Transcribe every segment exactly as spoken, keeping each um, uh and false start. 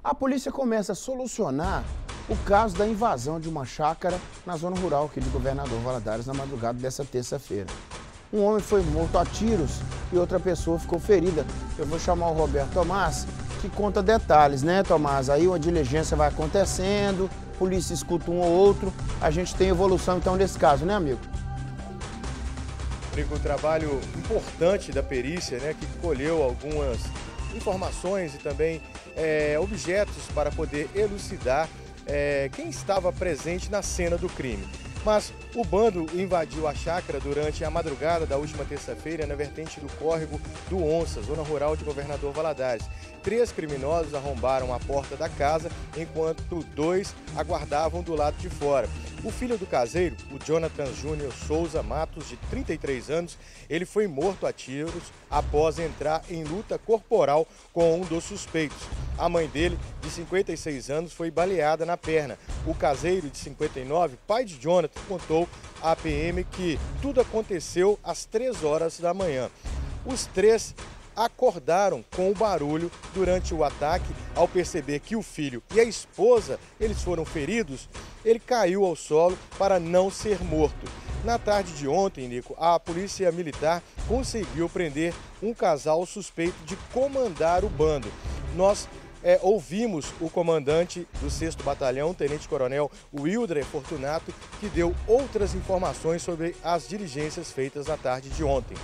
A polícia começa a solucionar o caso da invasão de uma chácara na zona rural aqui de Governador Valadares na madrugada dessa terça-feira. Um homem foi morto a tiros e outra pessoa ficou ferida. Eu vou chamar o Roberto Tomás, que conta detalhes, né, Tomás? Aí uma diligência vai acontecendo, a polícia escuta um ou outro, a gente tem evolução então nesse caso, né, amigo? O trabalho importante da perícia, né, que colheu algumas informações e também é, objetos para poder elucidar é, quem estava presente na cena do crime. Mas o bando invadiu a chácara durante a madrugada da última terça-feira na vertente do córrego do Onça, zona rural de Governador Valadares. Três criminosos arrombaram a porta da casa, enquanto dois aguardavam do lado de fora. O filho do caseiro, o Jonathan Júnior Souza Matos, de trinta e três anos, ele foi morto a tiros após entrar em luta corporal com um dos suspeitos. A mãe dele, de cinquenta e seis anos, foi baleada na perna. O caseiro, de cinquenta e nove, pai de Jonathan, contou à P M que tudo aconteceu às três horas da manhã. Os três acordaram com o barulho durante o ataque. Ao perceber que o filho e a esposa eles foram feridos, ele caiu ao solo para não ser morto. Na tarde de ontem, Nico, a polícia militar conseguiu prender um casal suspeito de comandar o bando. Nós é, ouvimos o comandante do sexto Batalhão, tenente-coronel Wildre Fortunato, que deu outras informações sobre as diligências feitas na tarde de ontem.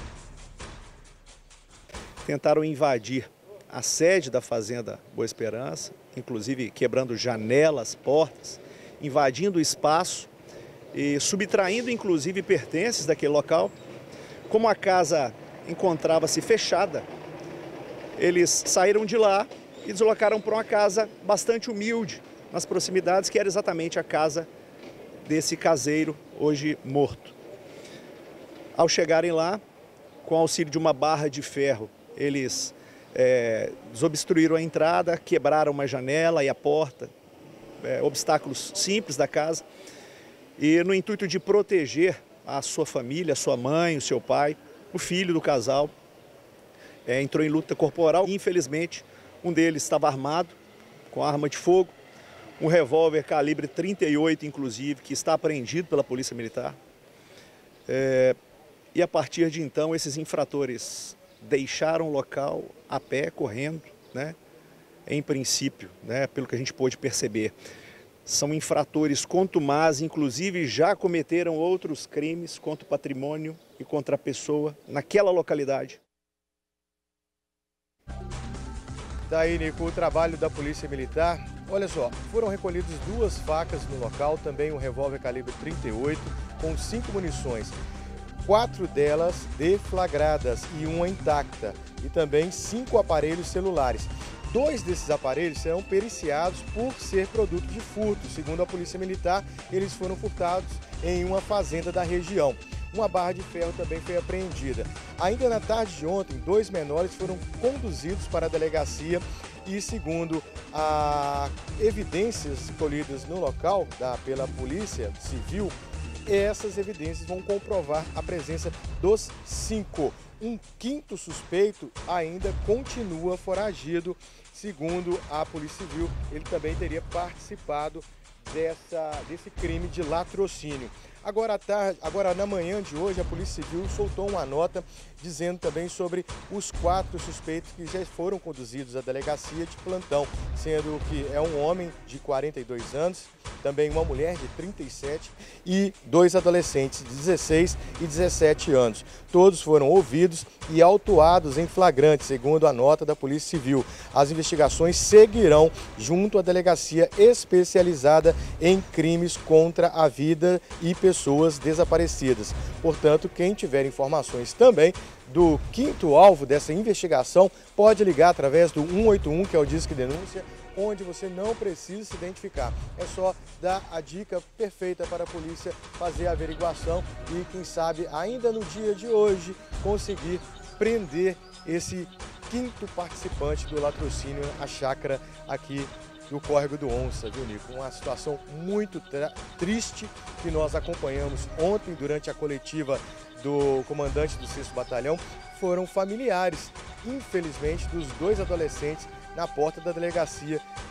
Tentaram invadir a sede da Fazenda Boa Esperança, inclusive quebrando janelas, portas, invadindo o espaço e subtraindo inclusive pertences daquele local. Como a casa encontrava-se fechada, eles saíram de lá e deslocaram para uma casa bastante humilde nas proximidades, que era exatamente a casa desse caseiro hoje morto. Ao chegarem lá, com auxílio de uma barra de ferro, eles é, desobstruíram a entrada, quebraram uma janela e a porta, é, obstáculos simples da casa, e no intuito de proteger a sua família, a sua mãe, o seu pai, o filho do casal, é, entrou em luta corporal e, infelizmente, um deles estava armado com arma de fogo, um revólver calibre trinta e oito, inclusive, que está apreendido pela Polícia Militar. É, e a partir de então, esses infratores deixaram o local a pé, correndo, né? Em princípio, né? Pelo que a gente pôde perceber. São infratores contumazes, inclusive já cometeram outros crimes contra o patrimônio e contra a pessoa naquela localidade. Daí, Nico, o trabalho da Polícia Militar. Olha só, foram recolhidas duas facas no local, também um revólver calibre trinta e oito com cinco munições. Quatro delas deflagradas e uma intacta, e também cinco aparelhos celulares. Dois desses aparelhos serão periciados por ser produto de furto. Segundo a Polícia Militar, eles foram furtados em uma fazenda da região. Uma barra de ferro também foi apreendida. Ainda na tarde de ontem, dois menores foram conduzidos para a delegacia e, segundo as evidências colhidas no local da, pela Polícia Civil, essas evidências vão comprovar a presença dos cinco. Um quinto suspeito ainda continua foragido. Segundo a Polícia Civil, ele também teria participado dessa, desse crime de latrocínio. Agora, à tarde, agora, na manhã de hoje, a Polícia Civil soltou uma nota dizendo também sobre os quatro suspeitos que já foram conduzidos à delegacia de plantão, sendo que é um homem de quarenta e dois anos, também uma mulher de trinta e sete e dois adolescentes de dezesseis e dezessete anos. Todos foram ouvidos e autuados em flagrante, segundo a nota da Polícia Civil. As investigações seguirão junto à delegacia especializada em crimes contra a vida e pessoas desaparecidas. Portanto, quem tiver informações também do quinto alvo dessa investigação, pode ligar através do um oito um, que é o Disque Denúncia, onde você não precisa se identificar. É só dar a dica perfeita para a polícia fazer a averiguação e, quem sabe, ainda no dia de hoje, conseguir prender esse quinto participante do latrocínio à chácara aqui do Córrego do Onça, viu, Nico? Uma situação muito triste que nós acompanhamos ontem durante a coletiva do comandante do sexto Batalhão. Foram familiares, infelizmente, dos dois adolescentes na porta da delegacia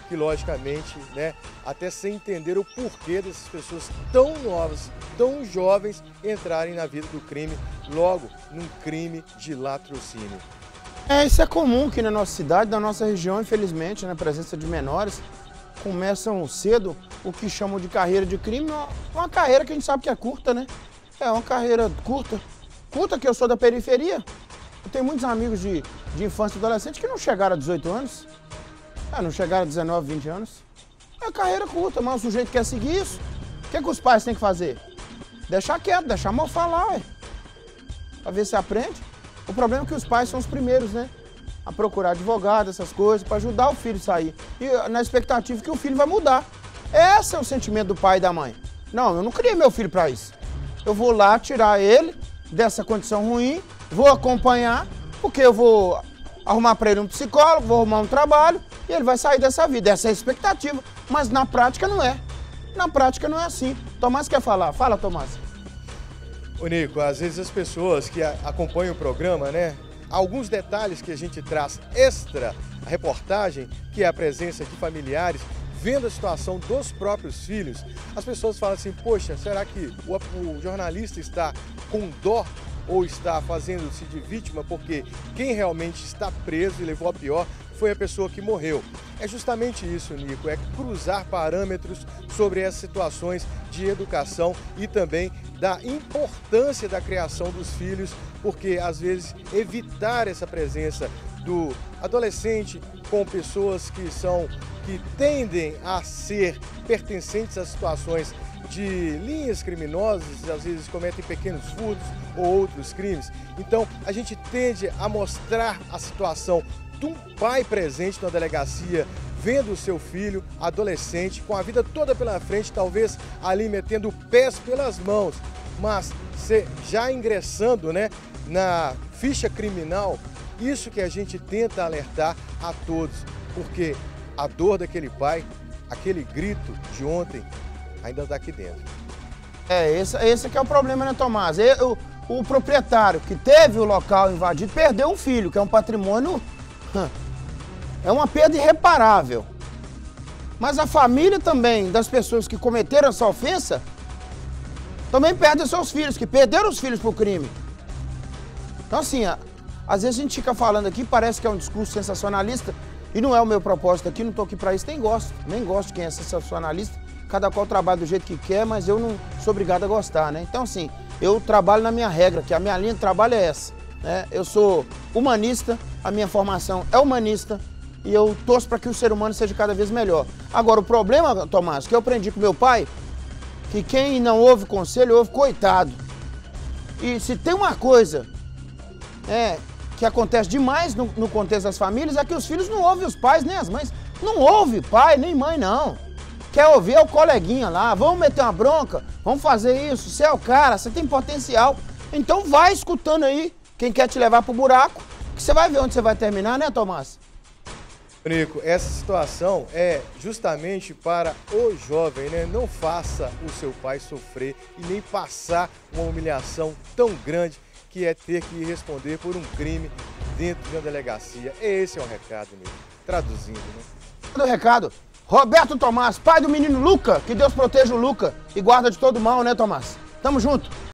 que, logicamente, né, até sem entender o porquê dessas pessoas tão novas, tão jovens, entrarem na vida do crime, logo num crime de latrocínio. É, isso é comum aqui na nossa cidade, na nossa região, infelizmente, na presença de menores, começam cedo o que chamam de carreira de crime, uma, uma carreira que a gente sabe que é curta, né? É uma carreira curta, curta que eu sou da periferia. Eu tenho muitos amigos de, de infância e adolescente que não chegaram a dezoito anos, é, não chegaram a dezenove, vinte anos. É carreira curta, mas o sujeito quer seguir isso. O que, é que os pais têm que fazer? Deixar quieto, deixar mal falar, ué, pra ver se aprende. O problema é que os pais são os primeiros, né, a procurar advogado, essas coisas, para ajudar o filho a sair. E na expectativa que o filho vai mudar. Esse é o sentimento do pai e da mãe. Não, eu não criei meu filho para isso. Eu vou lá tirar ele dessa condição ruim, vou acompanhar, porque eu vou arrumar para ele um psicólogo, vou arrumar um trabalho e ele vai sair dessa vida. Essa é a expectativa, mas na prática não é. Na prática não é assim. Tomás quer falar? Fala, Tomás. Ô Nico, às vezes as pessoas que acompanham o programa, né, alguns detalhes que a gente traz extra a reportagem, que é a presença de familiares, vendo a situação dos próprios filhos, as pessoas falam assim, poxa, será que o, o jornalista está com dó ou está fazendo-se de vítima porque quem realmente está preso e levou a pior foi a pessoa que morreu? É justamente isso, Nico, é cruzar parâmetros sobre essas situações de educação e também da importância da criação dos filhos, porque às vezes evitar essa presença do adolescente com pessoas que são, que tendem a ser pertencentes a situações de linhas criminosas, às vezes cometem pequenos furtos ou outros crimes. Então a gente tende a mostrar a situação de um pai presente na delegacia, vendo o seu filho adolescente com a vida toda pela frente, talvez ali metendo pés pelas mãos, mas já ingressando, né, na ficha criminal. Isso que a gente tenta alertar a todos, porque a dor daquele pai, aquele grito de ontem, ainda está aqui dentro. É, esse, esse que é o problema, né, Tomás? Eu, o, o proprietário que teve o local invadido perdeu um filho, que é um patrimônio, é uma perda irreparável. Mas a família também das pessoas que cometeram essa ofensa também perde seus filhos, que perderam os filhos pro crime. Então assim, a, às vezes a gente fica falando aqui, parece que é um discurso sensacionalista, e não é o meu propósito aqui, não tô aqui para isso, nem gosto, nem gosto de quem é sensacionalista, cada qual trabalha do jeito que quer, mas eu não sou obrigado a gostar, né? Então assim, eu trabalho na minha regra, que a minha linha de trabalho é essa, né? Eu sou humanista, a minha formação é humanista, e eu torço para que o ser humano seja cada vez melhor. Agora, o problema, Tomás, que eu aprendi com meu pai, que quem não ouve conselho, ouve coitado. E se tem uma coisa é, que acontece demais no, no contexto das famílias, é que os filhos não ouvem os pais, nem as mães. Não ouve pai, nem mãe, não. Quer ouvir é o coleguinha lá, vamos meter uma bronca, vamos fazer isso, você é o cara, você tem potencial. Então vai escutando aí quem quer te levar pro buraco, que você vai ver onde você vai terminar, né, Tomás? Nico, essa situação é justamente para o jovem, né? Não faça o seu pai sofrer e nem passar uma humilhação tão grande que é ter que responder por um crime dentro de uma delegacia. Esse é o recado, Nico. Traduzindo, né? O recado. Roberto Tomás, pai do menino Luca, que Deus proteja o Luca e guarda de todo mal, né, Tomás? Tamo junto.